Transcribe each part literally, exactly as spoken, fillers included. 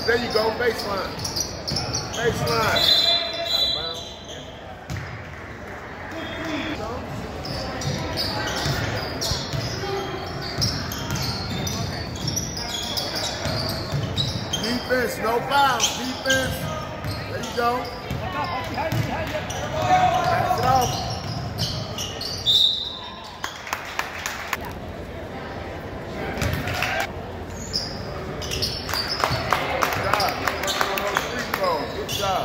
There you go, baseline. Baseline. Defense, no foul. Defense. There you go. Pass it off. Good job.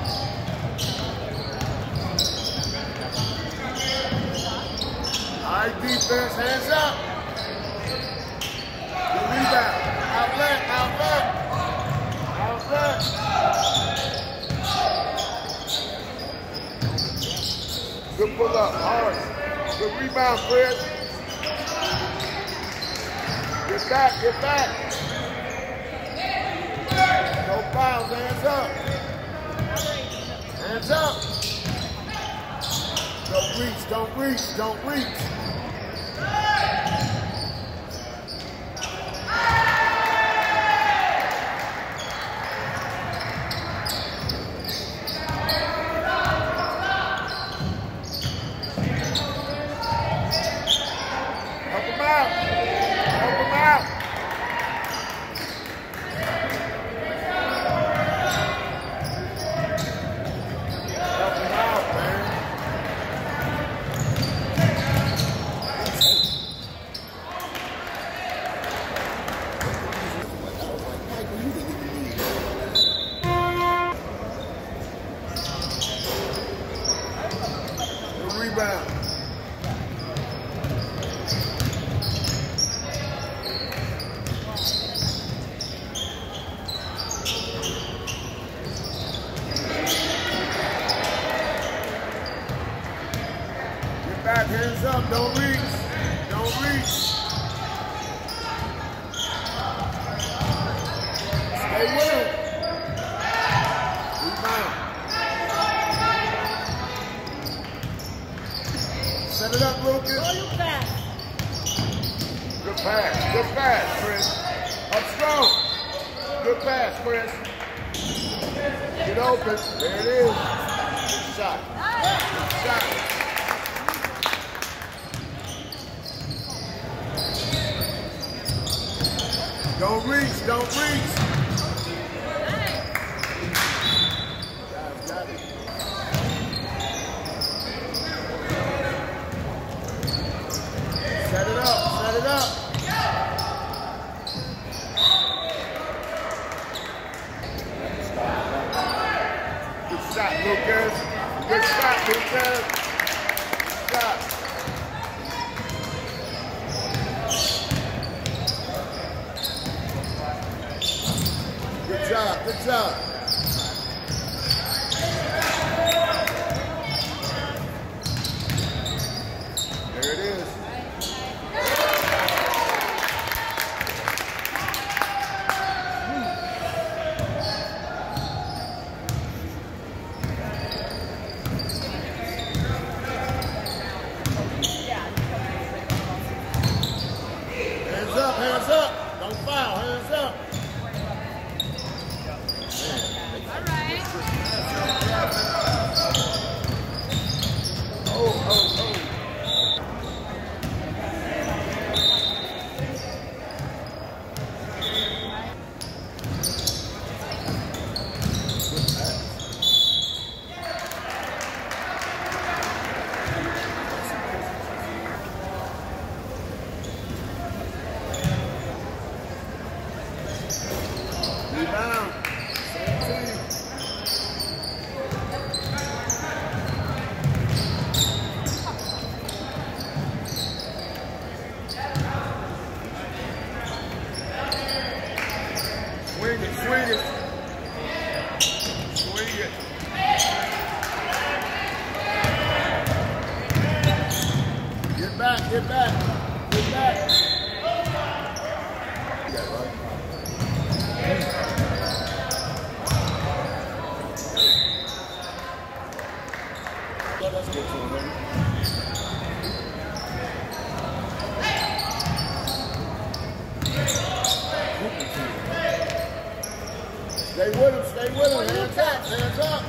All right, defense, hands up. Good rebound. Outlet, outlet. Outlet. Good pull up, hard. Good rebound, Chris. Get back, get back. No fouls, hands up. Hands up. Don't reach, don't reach, don't reach. Help him out. Help him out. Rebound. Get back, hands up, don't reach, don't reach. Stay with him. Rebound. Set it up, Lucas. Oh, you pass. Good pass. Good pass, Chris. Up strong. Good pass, Chris. Get open. There it is. Good shot. Good shot. Don't reach. Don't reach. Guys got it. Set it up, set it up. Good shot, Lucas. Good shot, Lucas. Good shot. Good job, good job. There it is. Hands up, hands up. Don't foul, hands up. All right. Oh, oh, oh. Rebound. seventeen. Swing it, swing it. Swing it. Get back, get back, get back. You got it, right? Let's get to it, baby. Stay with him, stay with him. Hands up, hands up.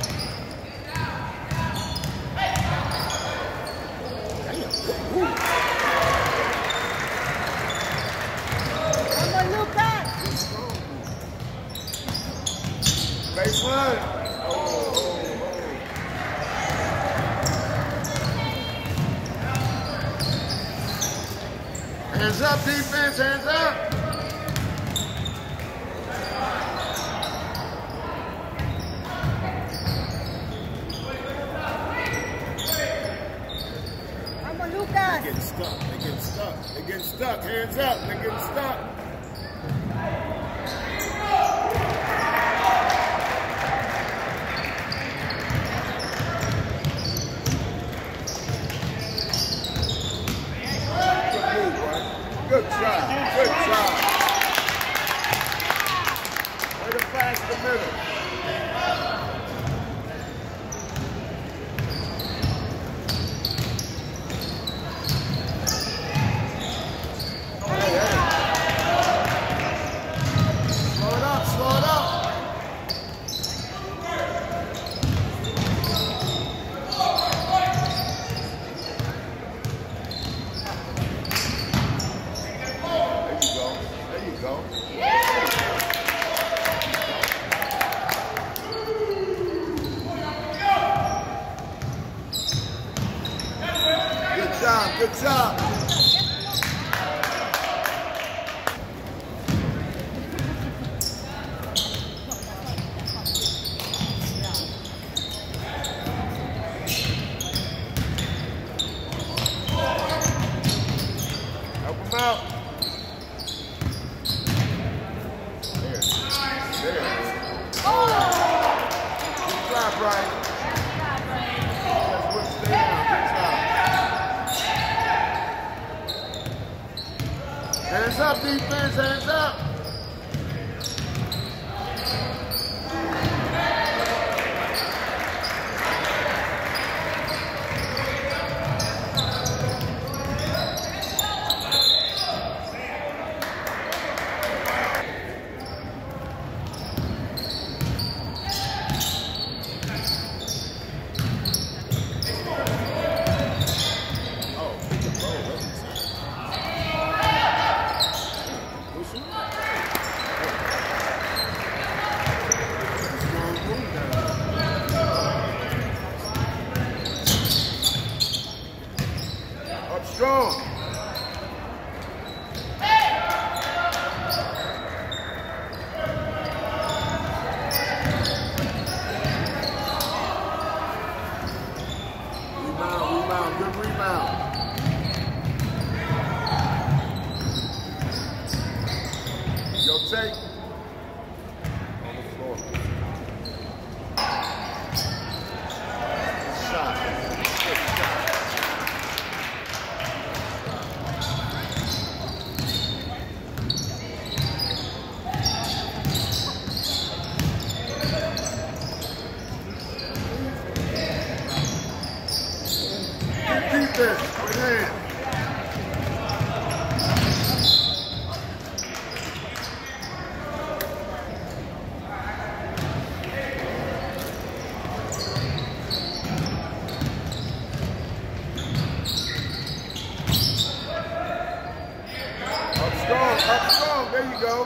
Come on, Lucas. Baseline. Oh, oh, oh. Hands up, defense, hands up. They're getting stuck. They're getting stuck. They're getting stuck. Hands up. They're getting stuck. Good move, right? Good try. Good try. Way to pass the middle. Good job, good job. Help him out. There, there. Oh! Good job, Brian. That's what stay down. Good job. Hands up, defense, hands up. Up strong. Rebound, rebound, good rebound. Yo, take. On the floor. Good shot. Good shot. Defense, with hands. Up strong, up strong. There you go.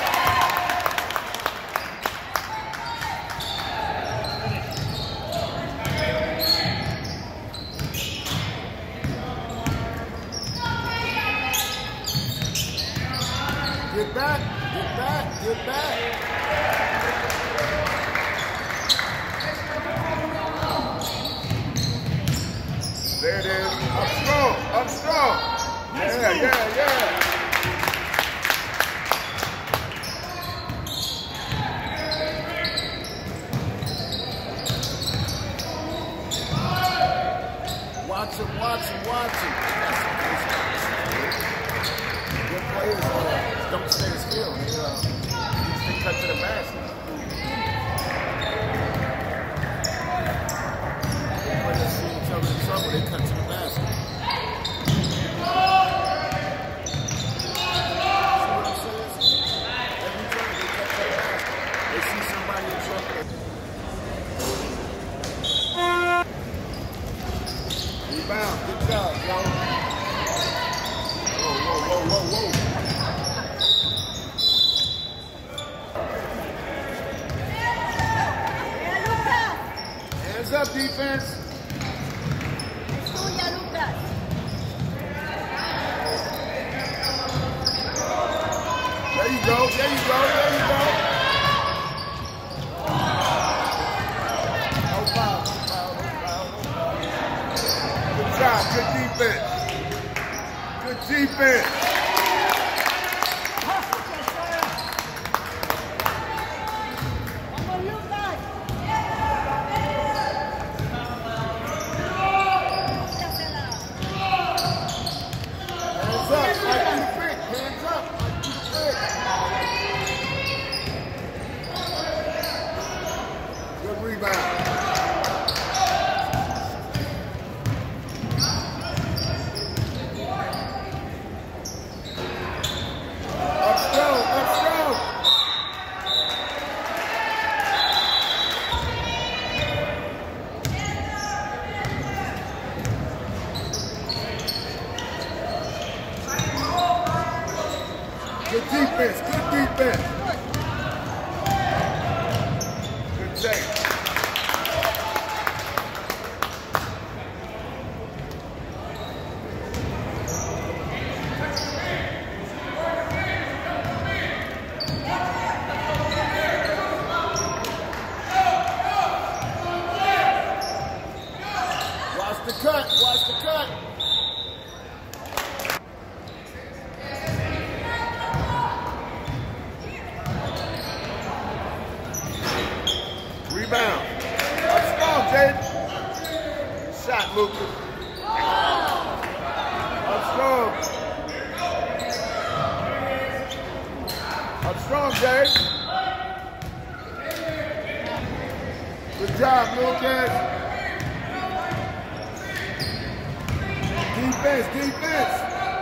Get back, get back, get back. There it is. Up strong, up strong. Yeah, yeah, yeah. Watch him, watch him, watch him. Good players uh, don't stay still. They, uh, they cut to the basket. When they see each other in trouble, they cut to the basket. See what I'm saying? Every time they cut to the basket, they see somebody job, yo. Whoa, whoa, whoa, whoa, whoa. Hands up, defense. Es tuya, Lucas. There you go, there you go, there you go. No foul, no foul, no foul, no foul. Good job, good defense. Good defense. Vamos, Lucas. Hands up, like you fit. Hands up, like you fit. Good rebound. Up strong, up strong. Good defense, good defense. Good take. Watch the cut, watch the cut. Rebound. Up strong, Jaden. Shot, Lucas. Up strong. Up strong, Jaden. Good job, Lucas. Defense, defense.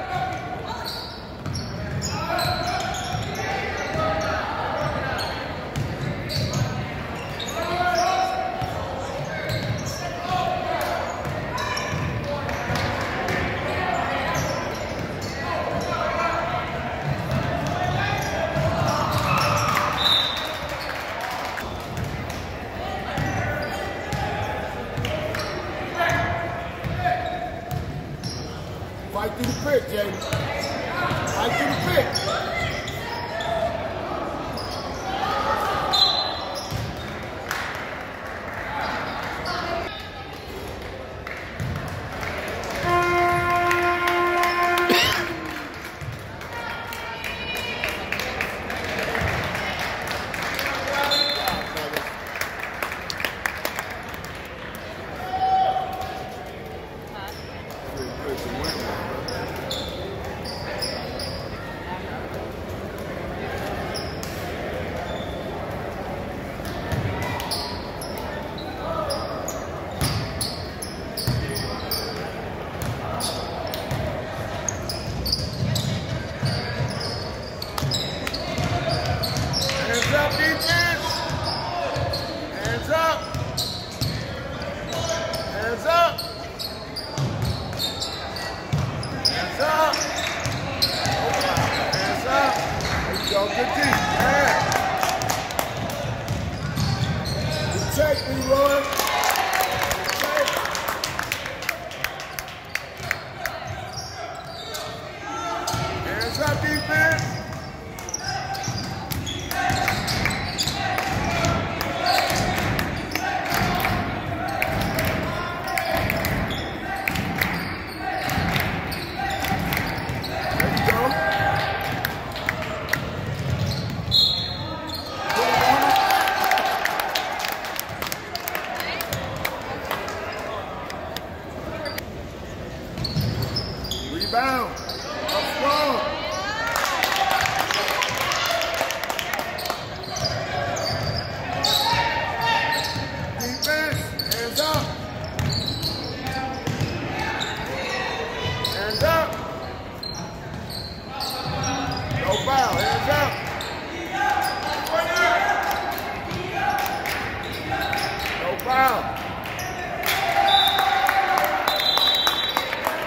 Fight through the pick, Jaden. Fight through the pick. Hands up, defense. Hands up. Hands up. Hands up. Hands up. There you go, good deep. Yeah. Good take, Leroy. Good take. Hands up, defense. Rebound. Up strong. Defense. Hands up. Hands up. No foul. Hands up. No foul.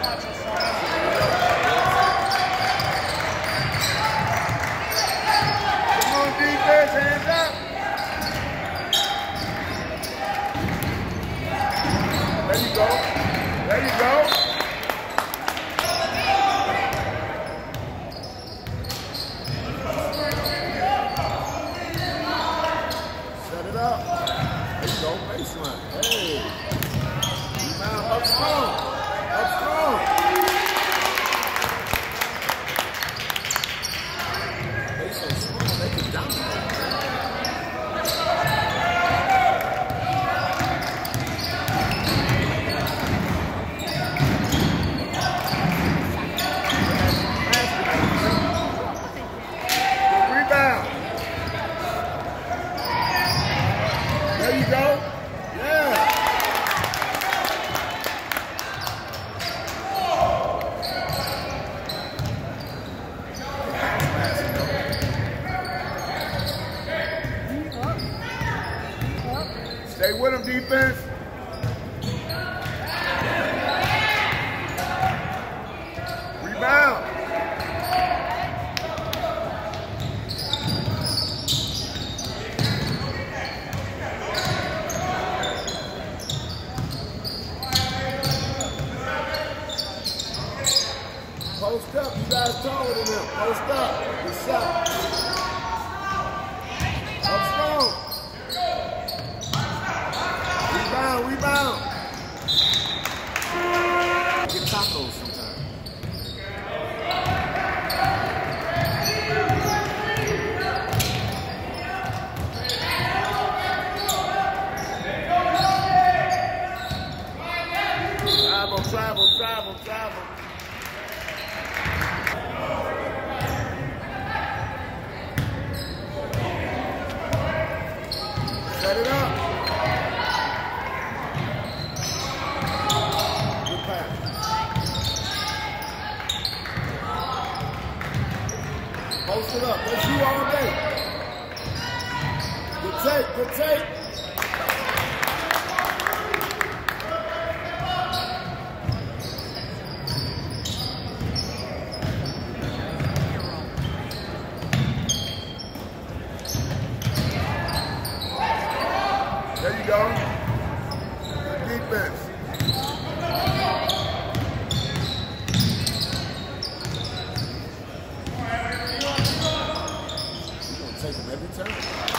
Come on, defense, hands up. There you go. There you go. Set it up. There you go, baseline. Hey. Rebound up strong. Up strong. They so strong, they can dominate. Rebound. There you go. Yeah. Stay with him, defense. Rebound. Post up, you guys taller than them. Post up, good shot. Up strong. Rebound, rebound. Get tacos sometimes. Travel, travel, travel, travel. Set it up. Good pass. Post it up. Let's shoot all day. Good take, good take. There you go. Good defense. You're going to take him every time.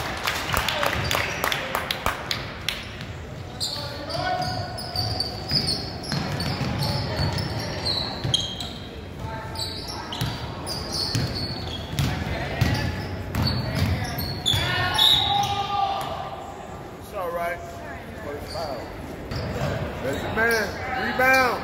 All right. First foul. There's your man. Rebound.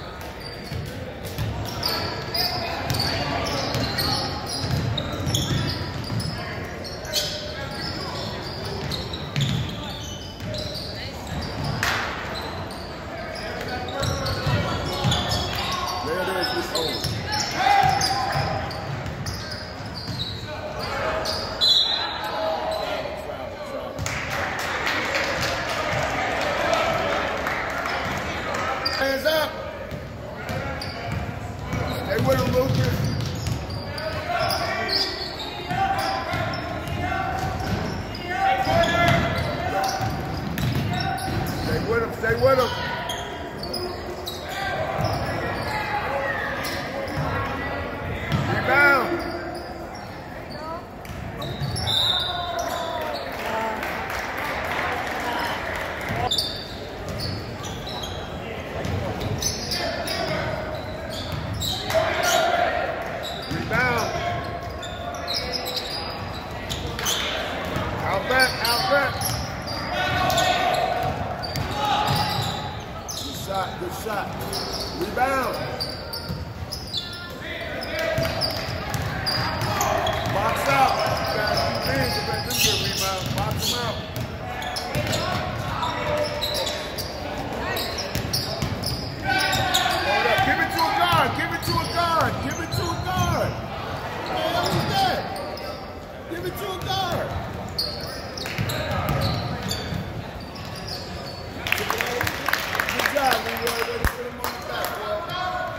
There it is. It's over. Hands up. Stay with him, Lucas. Stay with him, stay with him. Rebound. Rebound. Out back, out back. Good shot, good shot. Rebound. Box out. You guys keep hands to let them get rebound. Box them out. Hold up. Give it to a guard. Give it to a guard. Give it to a guard. Man, who's that? Give it to a guard. Good job, Leroy. Ready for the money back, boy.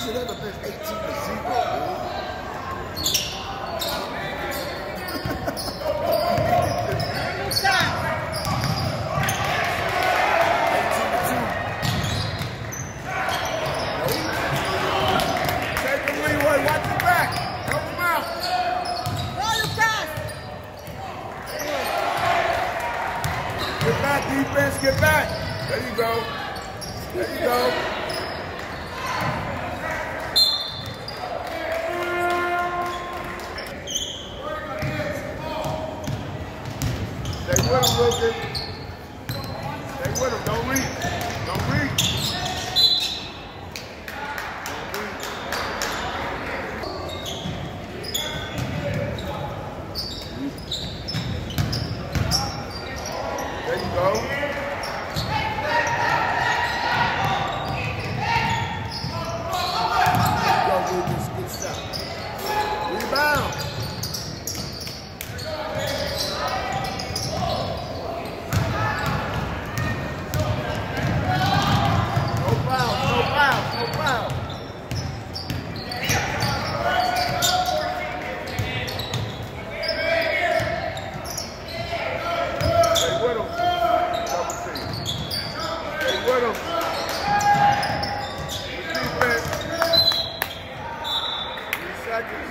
should have been eighteen to zero, dude. eighteen to two. Take the leeway, watch your back. Help him out. Go, Lucas! Get back, defense, get back. There you go. There you go. Stay with him, Lucas. Stay with him. Don't reach. Don't reach. There you go. Go, Lucas. Good shot. Rebound. No foul. No foul. No foul. Stay with him. Double team. Stay with him. Defense. Three seconds.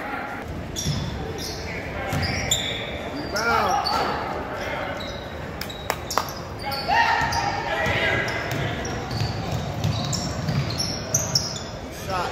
Rebound. Shot.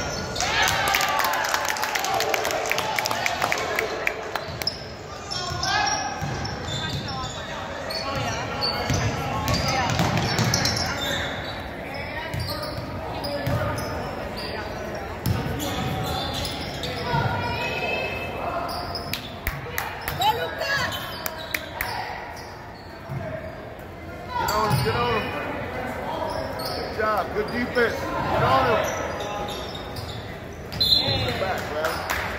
Go, Lucas! Get on him, get on him. Good job, good defense. Get on him. Get back, man.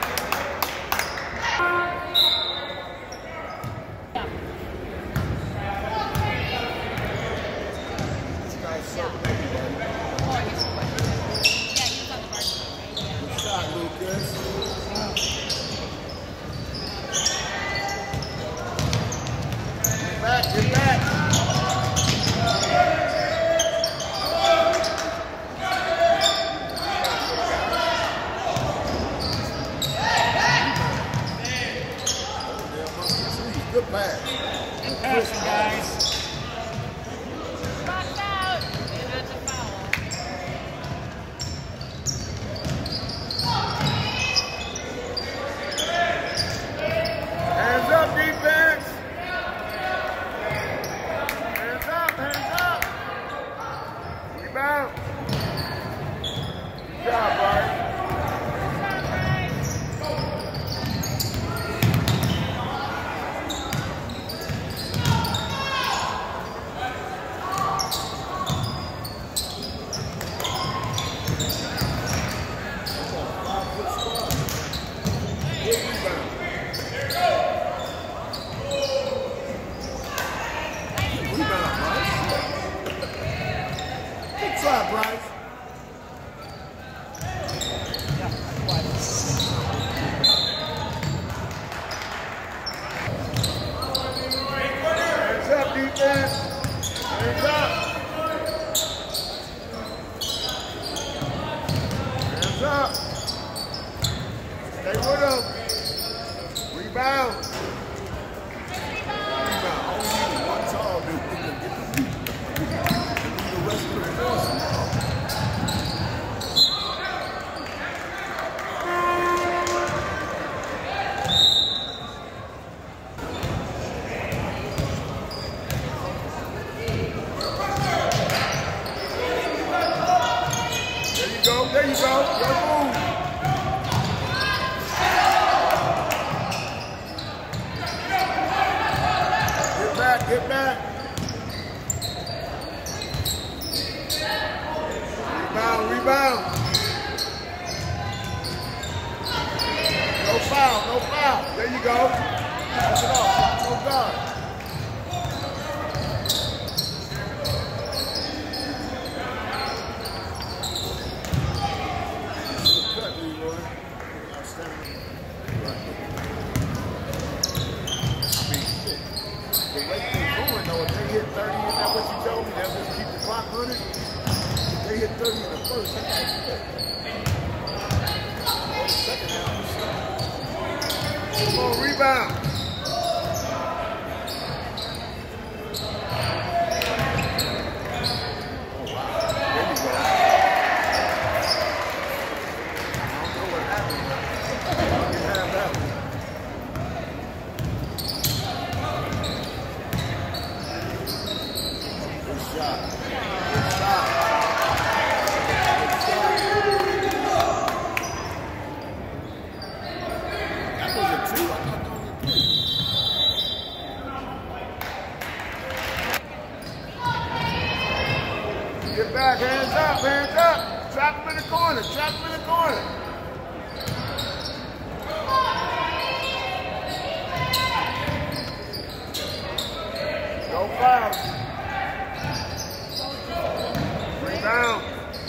This guy's serving everybody. Good shot, Lucas. Get back, get back. Good pass. Good passing, guys. Box out! And that's a foul. Hands up, defense. Hands up, hands up. Rebound. Good job, Bryce. Good rebound. Rebound, Bryce. Good try, Bryce. Hands up, defense. Hands up. Hands up. Stay with him. Rebound. Rebound. Only need one tall dude to get the beat. The rest of the force. There you go. There you go. Good move. Get back, get back. Rebound, rebound. No foul, no foul. There you go. Pass it off. No guard. rebound. Get back, hands up, hands up. Trap him in the corner, trap him in the corner. No foul. Rebound.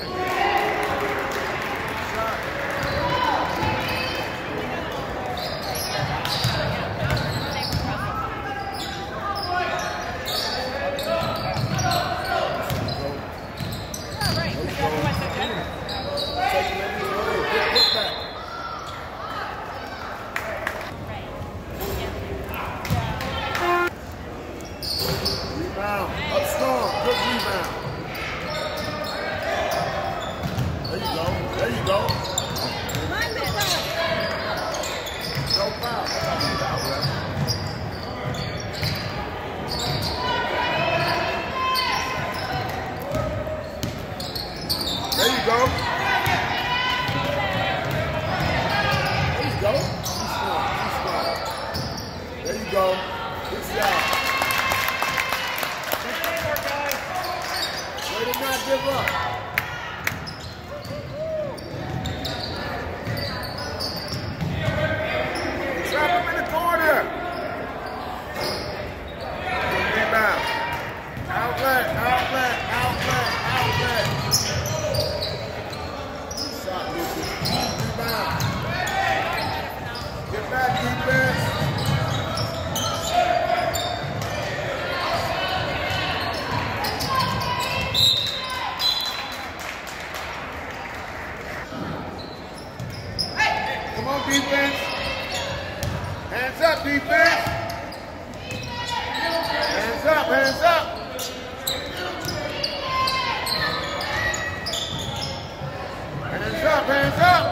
Rebound. Up strong. Good rebound. There you go. There you go. No foul. There you go. There you go. Too strong. Too strong. There you go. Good shot. Way to not give up. Trap him in the corner. Rebound. Outlet, outlet, outlet, outlet. Good shot, Lucas. Rebound. Get back, defense. Come on, defense. Hands up, defense. Hands up, hands up. Hands up, hands up.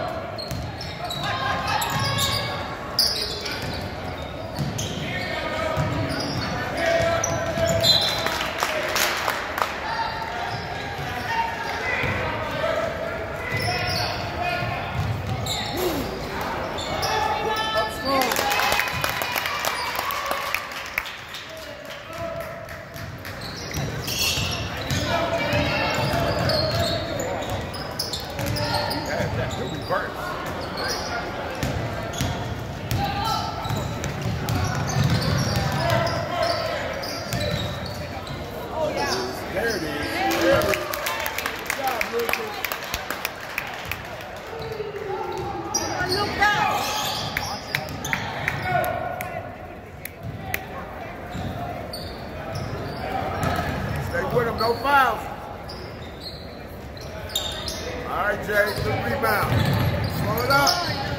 There it is. There it is. Good job, Lucas. Stay with him, no fouls. All right, Jay, good rebound. Slow it up.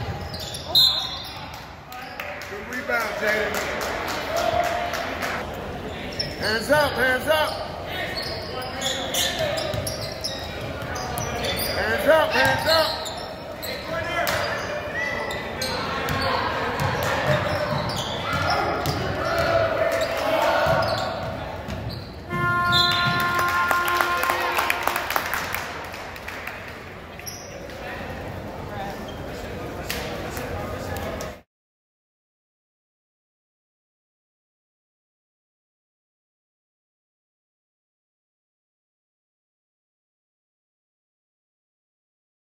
Good rebound, Jay. Hands up, hands up. Hands up, hands up.